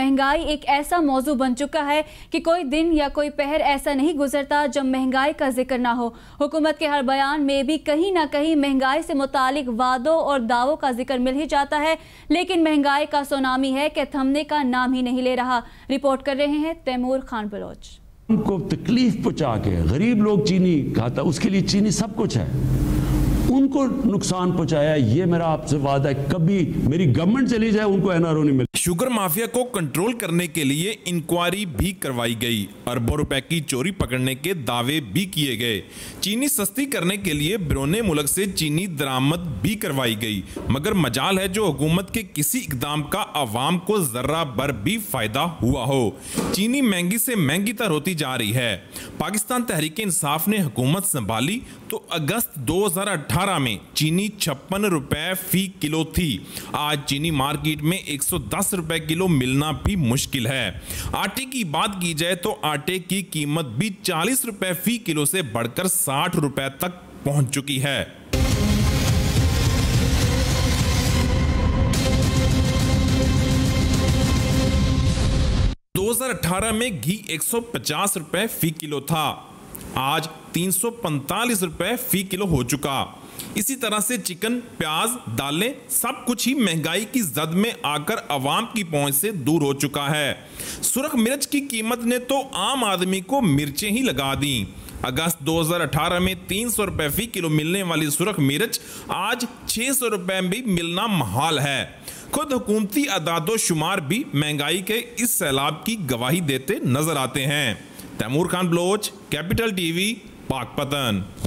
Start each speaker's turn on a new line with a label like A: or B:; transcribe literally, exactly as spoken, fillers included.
A: महंगाई एक ऐसा मौजू बन चुका है कि कोई दिन या कोई पहर ऐसा नहीं गुजरता जब महंगाई का जिक्र ना हो। हुकूमत के हर बयान में भी कहीं ना कहीं महंगाई से मुतालिक वादों और दावों का जिक्र मिल ही जाता है, लेकिन महंगाई का सुनामी है कि थमने का नाम ही नहीं ले रहा। रिपोर्ट कर रहे हैं तैमूर खान बलोच।
B: उनको तकलीफ पहुंचा के गरीब लोग चीनी खाता, उसके लिए चीनी सब कुछ है, उनको नुकसान पहुंचाया। ये मेरा आपसे वादा है, कभी मेरी गवर्नमेंट चली जाए उनको एनआरओ नहीं मिले।
C: शुगर माफिया को कंट्रोल करने के लिए इंक्वायरी भी करवाई गई, अरबों रुपए की चोरी पकड़ने के दावे भी किए गए। चीनी सस्ती करने के लिए बैरूने मुल्क से चीनी दरामद भी करवाई गई, मगर मजाल है जो हुकूमत के किसी इकदाम का अवाम को जर्रा भर भी फायदा हुआ हो। चीनी महंगी से महंगी तर होती जा रही है। पाकिस्तान तहरीक इंसाफ ने हुकूमत संभाली तो अगस्त दो हजार अठारह में चीनी छप्पन रुपए फी किलो थी। आज चीनी मार्केट में एक सौ दस रुपए किलो मिलना भी मुश्किल है। आटे की बात की जाए तो आटे की कीमत भी चालीस रुपए फी किलो से बढ़कर साठ रुपए तक पहुंच चुकी है। दो हजार अठारह में घी एक सौ पचास रुपए फी किलो था, आज तीन सौ पैंतालीस रुपए फी किलो हो चुका। इसी तरह से चिकन, प्याज, दालें सब कुछ ही महंगाई की जद में आकर अवाम की पहुंच से दूर हो चुका है। सुरख मिर्च की कीमत ने तो आम आदमी को मिर्चें ही लगा दी। अगस्त दो हजार अठारह में तीन सौ रुपए फी किलो मिलने वाली सुरख मिर्च आज छह सौ रुपए में भी मिलना महाल है। खुद हुकूमती अदादो शुमार भी महंगाई के इस सैलाब की गवाही देते नजर आते हैं। Taimur Khan Baloch, capital TV, Pakpattan.